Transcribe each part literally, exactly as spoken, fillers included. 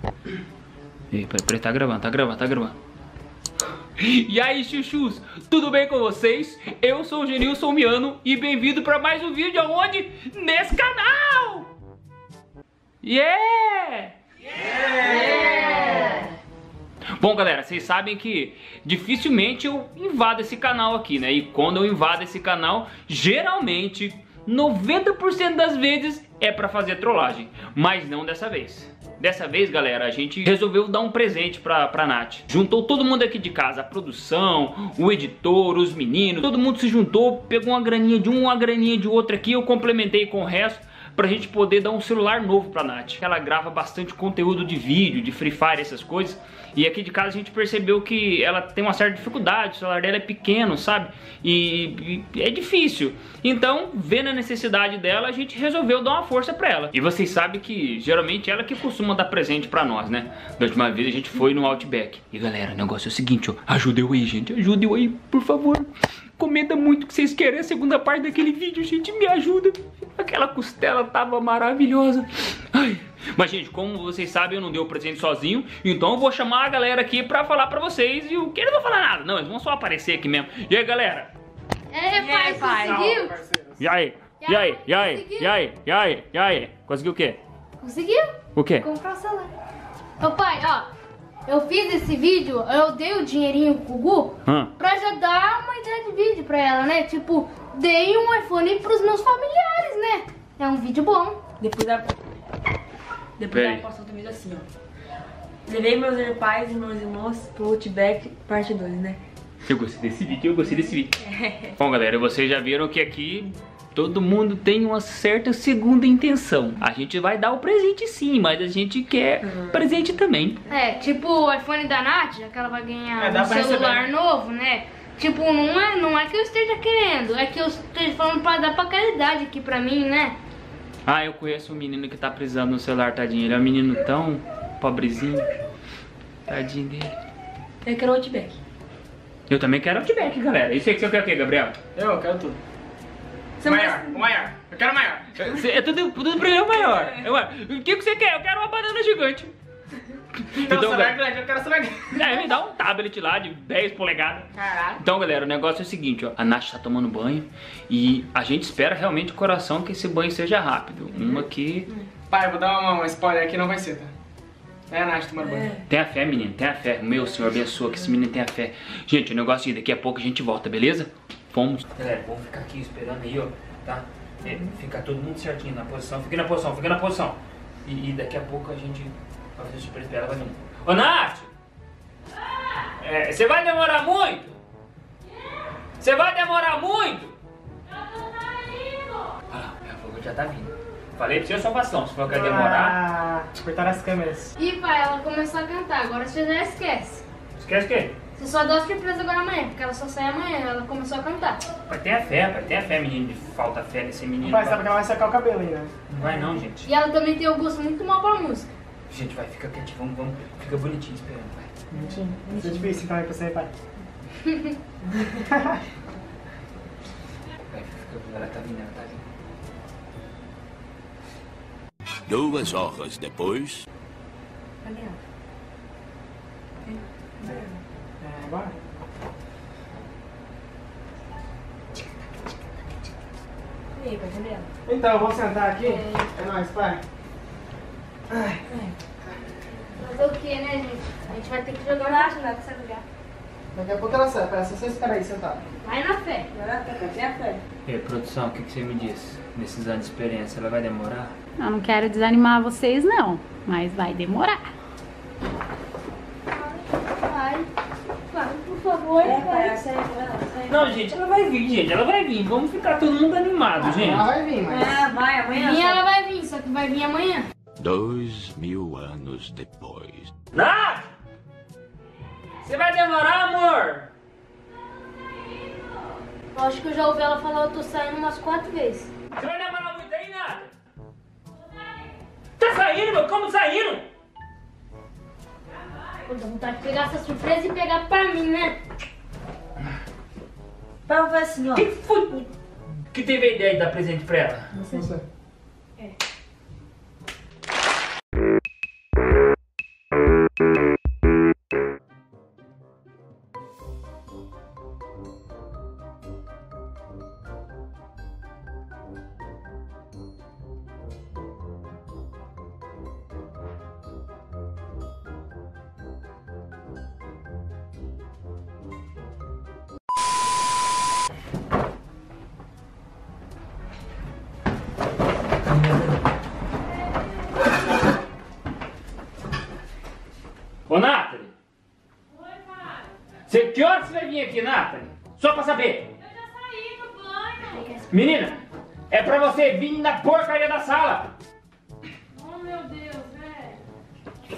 Ei, peraí, tá gravando, tá gravando, tá gravando. E aí, chuchus, tudo bem com vocês? Eu sou o Genilson Miano e bem-vindo para mais um vídeo aonde? Nesse canal! Yeah! Yeah! Bom, galera, vocês sabem que dificilmente eu invado esse canal aqui, né? E quando eu invado esse canal, geralmente noventa por cento das vezes é pra fazer trollagem, mas não dessa vez. Dessa vez, galera, a gente resolveu dar um presente pra, pra Nath. Juntou todo mundo aqui de casa, a produção, o editor, os meninos, todo mundo se juntou, pegou uma graninha de um, uma graninha de outro aqui, eu complementei com o resto pra gente poder dar um celular novo pra Nath. Ela grava bastante conteúdo de vídeo, de Free Fire, essas coisas. E aqui de casa a gente percebeu que ela tem uma certa dificuldade, o celular dela é pequeno, sabe? E, e é difícil. Então, vendo a necessidade dela, a gente resolveu dar uma força pra ela. E vocês sabem que geralmente ela que costuma dar presente pra nós, né? Da última vez a gente foi no Outback. E galera, o negócio é o seguinte, ó. Ajuda eu aí, gente. Ajuda eu aí, por favor. Comenta muito que vocês querem a segunda parte daquele vídeo, gente. Me ajuda. Aquela costela tava maravilhosa. Ai. Mas, gente, como vocês sabem, eu não dei o presente sozinho. Então eu vou chamar a galera aqui pra falar pra vocês. E o que eles não vão falar nada, não. Eles vão só aparecer aqui mesmo. E aí, galera? É, pai, pai. Conseguiu? E aí? E aí? E aí? E aí? E aí? E aí? Conseguiu o quê? Conseguiu? O quê? Comprar o celular. Ô, pai, ó. Eu fiz esse vídeo, eu dei o dinheirinho pro Gugu Hum. pra já dar uma ideia de vídeo pra ela, né? Tipo, dei um iPhone pros meus familiares, né? É um vídeo bom. Depois da... Depois ela postou outro vídeo assim, ó. Levei meus pais e meus irmãos pro Outback, parte dois, né? Eu gostei desse vídeo, eu gostei desse vídeo. Bom, galera, vocês já viram que aqui todo mundo tem uma certa segunda intenção. A gente vai dar o presente sim, mas a gente quer uhum. presente também. É, tipo o iPhone da Nath, já que ela vai ganhar é, um celular receber. novo, né? Tipo, não é, não é que eu esteja querendo, é que eu esteja falando pra dar pra caridade aqui pra mim, né? Ah, eu conheço um menino que tá precisando no celular, tadinho. Ele é um menino tão pobrezinho. Tadinho dele. Eu quero o Outback. Eu também quero Outback, galera. E você, você quer o quê, Gabriel? Eu quero tudo. Você maior, mais... o maior. Eu quero maior. É tudo, tudo pra ele é o maior. Eu, o que, que você quer? Eu quero uma banana gigante. Então, então celular grande, eu quero celular grande. É, me dá um tablet lá de dez polegadas. Caraca. Então, galera, o negócio é o seguinte, ó. A Nath tá tomando banho e a gente espera realmente de coração que esse banho seja rápido. Uma que... Pai, eu vou dar uma, uma spoiler aqui, não vai ser, tá? É a Nath tomando banho. É. Tenha fé, menino, tenha fé. Meu Senhor, abençoa que esse menino tenha fé. Gente, o negócio é daqui a pouco a gente volta, beleza? Fomos. Galera, vamos ficar aqui esperando aí, ó, tá? É, ficar todo mundo certinho na posição. Fica na posição, fica na posição. E, e daqui a pouco a gente vai fazer surpresa pra ela, vai vir. Ô, Nath! É, você vai demorar muito? Você vai demorar muito? Ah, ela falou que já tá vindo. Falei pra você, só fação. Se for que demorar... Ah, apertar as câmeras. Ih, pai, ela começou a cantar, agora você já esquece. Esquece o quê? Você só dá surpresa agora amanhã, porque ela só sai amanhã, ela começou a cantar. Pai, tenha fé, pai, tenha fé, menino, de falta fé nesse menino. Pai, sabe que ela vai secar o cabelo aí, né? Não vai não, gente. E ela também tem o gosto muito mal pra música. Gente, vai, fica quietinho, vamos, vamos, fica bonitinho esperando, pai. Bonitinho. Isso é difícil então aí pra você, pai. Vai, fica, ela tá vindo, ela tá vindo. Duas horas depois. Cadê ela? É, agora? E aí, pai, cadê ela? Então, vamos sentar aqui? É, é nóis, pai. Ai. Fazer o que, né, gente? A gente vai ter que jogar Eu na... acho, não, pra você ligar. Daqui a pouco ela sai, pai. Só você espera aí sentado. Vai na fé. Vai lá, pai, tem a fé. E aí, produção, o que, que você me diz? Nesses anos de experiência, ela vai demorar? Eu não quero desanimar vocês, não. Mas vai demorar. Vai. Vai, por favor. É, pai, sai, vai lá, sai. Não, gente, ela vai vir, gente, ela vai vir. Vamos ficar todo mundo animado, Ah, gente. ela vai vir, mas... Ah, vai, amanhã. E ela vai vir, só que vai vir amanhã. Dois mil anos depois. Nath! Você vai demorar, amor? Eu acho que eu já ouvi ela falar, eu tô saindo umas quatro vezes. Você vai demorar muito aí, Nath? Tá saindo, meu? Como saindo? Eu tô com vontade de pegar essa surpresa e pegar pra mim, né? Pai, eu vou fazer assim, ó. Quem foi que teve a ideia de dar presente pra ela? Você. É. Ô, Nathalie! Oi, pai. Você, que horas você vai vir aqui, Nathalie? Só pra saber. Eu já saí pro banho. Menina, é pra você vir na porcaria da sala. Oh, meu Deus, velho.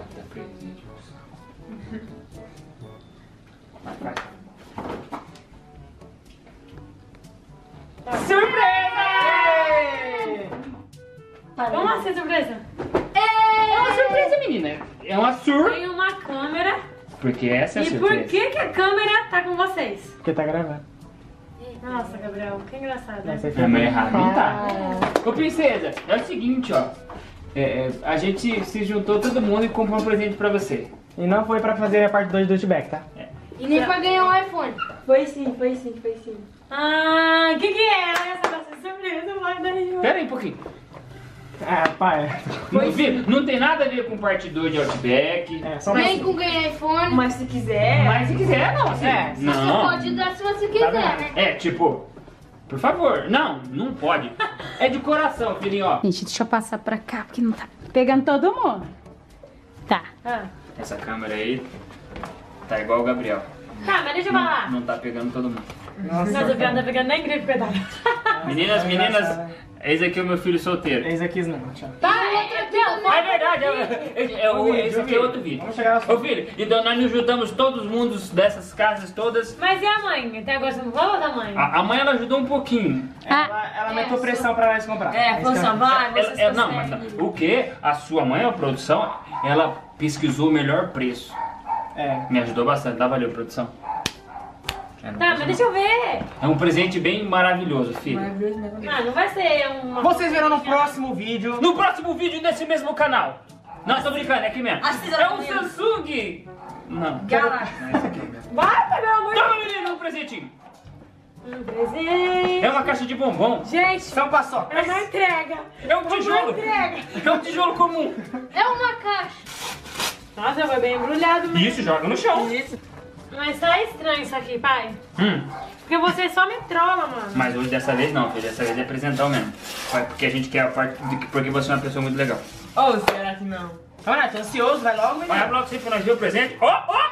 Surpresa! Como assim, surpresa? É uma surpresa, menina. É uma sur... Tem uma câmera. Porque essa é a E surpresa. por que que a câmera tá com vocês? Porque tá gravando. Nossa, Gabriel, que engraçado. Né? É, mas errado não tá. Ô, princesa, é o seguinte, ó. É, é, a gente se juntou todo mundo e comprou um presente pra você. E não foi pra fazer a parte dois do Outback, tá? E nem pra ganhar um iPhone. Foi sim, foi sim, foi sim. Ah, o que que é? Essa nossa surpresa, vai dar risada. Pera aí um pouquinho. Ah, pai. Não, filho, não tem nada a ver com parte dois de Outback. É, só Nem com ganhar iPhone. Mas se quiser... Mas se quiser, não, assim. É, Você não. pode dar se você quiser, né? É, tipo, por favor. Não, não pode. É de coração, filhinho, ó. Gente, deixa eu passar pra cá, porque não tá pegando todo mundo. Tá. Ah. Essa câmera aí tá igual o Gabriel. Tá, mas deixa eu falar. Não tá pegando todo mundo. Nossa, Mas o pior tá pegando nem gripe, pedal. Meninas, meninas, eis aqui o meu filho solteiro. Eis aqui não, tchau. Tá, é, É verdade, é, é, é, o- esse aqui é outro vídeo. Vamos chegar na Ô filho, então nós nos juntamos todos os mundos dessas casas todas. Mas e a mãe? Até agora você não falou da mãe? A, a mãe ela ajudou um pouquinho. Ela, ela meteu pressão pra nós comprar. É, isso foi que só ela- vai, Ela- vocês ela- não, mas conseguem. não. O que? A sua mãe, a produção, ela pesquisou o melhor preço. É. Me ajudou bastante, tá? Valeu, produção. É, não Tá, posso mas deixa eu ver. não. É um presente bem maravilhoso, filho. Ah, não vai ser uma... Vocês verão no próximo vídeo. No próximo vídeo desse mesmo canal. Não, tô brincando, é aqui mesmo. Assista É um comigo. Samsung. Não. Galaxy. Não, esse aqui é mesmo. Vai, meu amor. Toma, menino, um presentinho. Um presente. É uma caixa de bombom. Gente, São paçoca. é uma entrega. É um tijolo. entrega. É um tijolo comum. É uma caixa. Nossa, foi bem embrulhado mesmo. Isso, joga no chão. Isso. Mas tá estranho isso aqui, pai. Hum. Porque você só me trola, mano. Mas hoje dessa vez não, filho. Dessa vez é presentão mesmo. Vai, porque a gente quer a parte de que porque você é uma pessoa muito legal. Ô, será que não? Olha, tô ansioso, vai logo, menino. Vai logo sempre pra nós ver o presente. Ó, ó!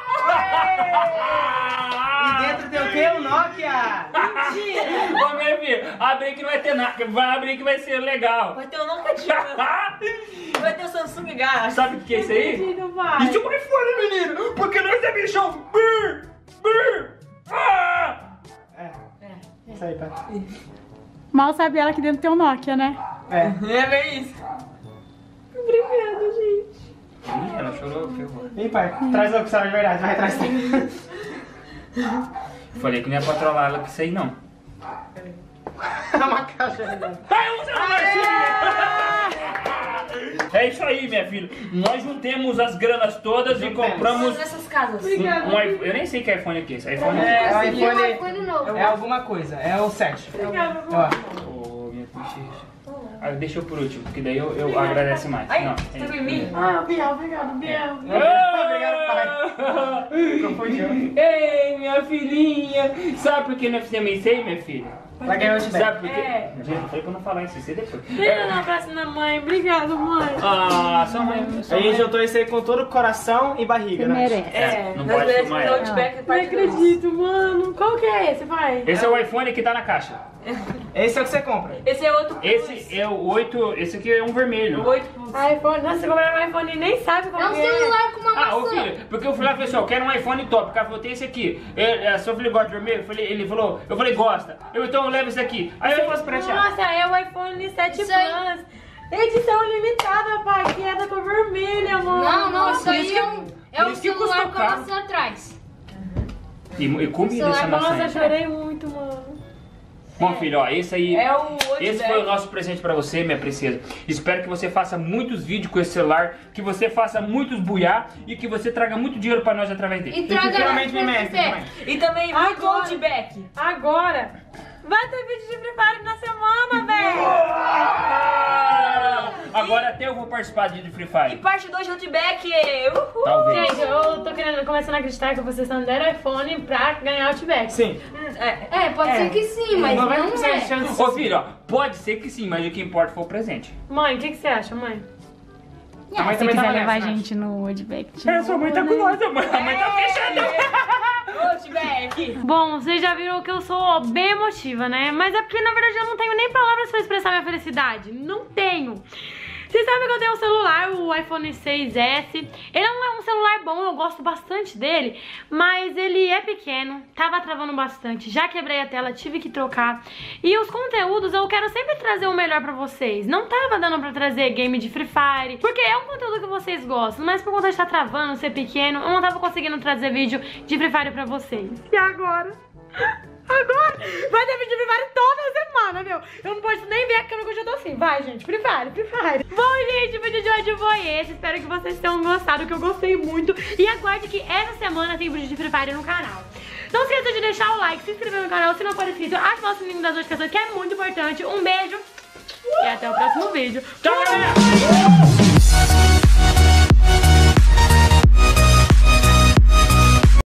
E dentro tem o quê? O Nokia. Mentira! Ô, meu filho, abre aí que não vai ter nada. Vai abrir que vai ser legal. Vai ter o nunca tinha. Vai ter o Samsung Galaxy. Sabe o que é isso aí? Mentira, pai. Isso é um iPhone, menino! Porque nós é bichão! Brr, brr, ah! É. Isso aí, pai. Mal sabe ela que dentro tem um Nokia, né? É. É bem isso. Obrigada, gente. Ih, ela chorou, ferrou. Ih, pai, traz logo que será de verdade, vai atrás. Falei que não ia pra trollar ela com isso aí, não. É uma caixa de dentro. Ai, um celularzinho! É isso aí, minha filha. Nós juntemos as granas todas e Juntemos. compramos Nessas casas. um, um iPhone. Eu nem sei que iPhone é que é esse. iPhone é É, o Consegui um iPhone iPhone novo. é alguma coisa, é o sete. Obrigada, Ó. Ô, minha bochecha. Ah, deixa eu por último, porque daí eu, eu agradeço mais. Ai, Não, você é- tá em mim? Ah, Biel, obrigado, Biel. Obrigado, pai. Confundiu. Ei, minha filhinha! Sabe por que nós fizemos isso aí, minha filha? Vai ganhar o Outback. Sabe por quê? É. Gente, eu falei pra não falar isso, isso é depois. Deixa eu dar um abraço na mãe. Obrigado, mãe. Ah, sua mãe. Sua A gente mãe. juntou isso aí com todo o coração e barriga, Você né? merece. É, não pode filmar ela. Não acredito, mano. Qual que é esse, pai? Esse é o iPhone que tá na caixa. Esse é o que você compra. Esse é outro Plus. Esse é o oito, esse aqui é um vermelho. oito Plus. iPhone. Nossa, você comprou um iPhone e nem sabe qual É um que é. celular com uma Ah, ô maçã. filho, porque eu fui lá e falei assim, ó, eu quero um iPhone top. O cara falou, tem esse aqui. Eu, a sua filha gosta de vermelho? Eu falei, ele falou, eu falei, gosta. Eu, então eu levo esse aqui. Aí eu posso pratear. Nossa, é o iPhone sete Isso aí. Plus. Edição limitada, pai, que é da cor vermelha, mano. Não, não, isso Por aí isso é que- um, é por um isso que celular custou com a caro. maçã atrás. E, e comida essa Nossa, eu maçã. chorei muito, mano. Bom, filho, ó, esse aí, É o esse Odibek. foi o nosso presente pra você, minha princesa. Espero que você faça muitos vídeos com esse celular, que você faça muitos buiá e que você traga muito dinheiro pra nós através dele. E traga Finalmente me mestre P também. E também muito Agora. Outback. Agora vai ter vídeo de Free Fire na semana, velho. Ah! Agora até eu vou participar de Free E Fire. parte dois de Outback. Uhul. Talvez. Gente, eu tô querendo, começando a acreditar que vocês estão dando iPhone pra ganhar Outback. Sim. É, É, pode É. ser que sim, mas não noventa por cento é. de chance de Ô ser filho, ó, pode ser que sim, mas o que importa foi o presente. Mãe, o que, que você acha, mãe? A mãe Se também quiser tava levar nessa, a né? gente no Outback. É, sua mãe tá com nós, a mãe, a mãe tá fechada. Outback. Bom, vocês já viram que eu sou bem emotiva, né? Mas é porque, na verdade, eu não tenho nem palavras pra expressar minha felicidade. Não tenho. Vocês sabem que eu tenho um celular, o iPhone seis S. Ele não é um celular bom, eu gosto bastante dele, mas ele é pequeno, tava travando bastante. Já quebrei a tela, tive que trocar. E os conteúdos eu quero sempre trazer o melhor pra vocês. Não tava dando pra trazer game de Free Fire, porque é um conteúdo que vocês gostam, mas por conta de estar travando, ser pequeno, eu não tava conseguindo trazer vídeo de Free Fire pra vocês. E agora? Agora vai ter vídeo de Free Fire toda semana, meu. Eu não posso nem ver a câmera que eu já tô assim. Vai, gente, Free Fire, Free Fire. Bom, gente, o vídeo de hoje foi esse. Espero que vocês tenham gostado, que eu gostei muito. E aguarde que essa semana tem vídeo de Free Fire no canal. Não esqueça de deixar o like, se inscrever no canal se não for inscrito, ativar o sininho das notificações, que é muito importante. Um beijo e até o próximo vídeo. Tchau, galera!